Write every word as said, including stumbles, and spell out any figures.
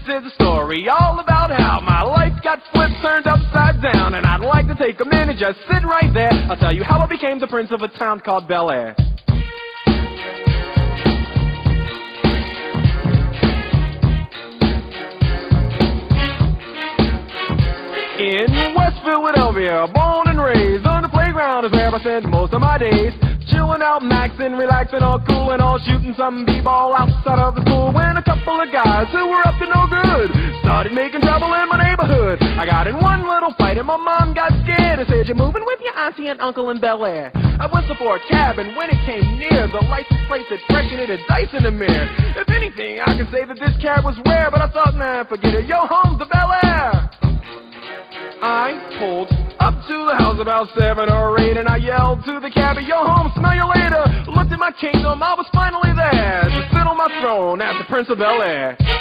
is a story all about how my life got flipped, turned upside down, and I'd like to take a minute, just sit right there. I'll tell you how I became the prince of a town called Bel Air. In West Philadelphia, born and raised, on the playground is where I spent most of my days. Chilling out, maxing, relaxing, all cool and all, shooting some b-ball outside of the school, when a couple of guys who were up to no good started making trouble in my neighborhood. I got in one little fight and my mom got scared and said, "You're moving with your auntie and uncle in Bel Air." I went for a cab, and when it came near, the license plate said fresh and it had dice in the mirror. If anything, I can say that this cab was rare, but I thought, nah, forget it, yo, home to Bel Air. I pulled up to the house about seven or eight, and I yelled to the cabbie, "Yo, home, smell you later." Looked at my kingdom, I was finally there to sit on my throne as the Prince of Bel Air.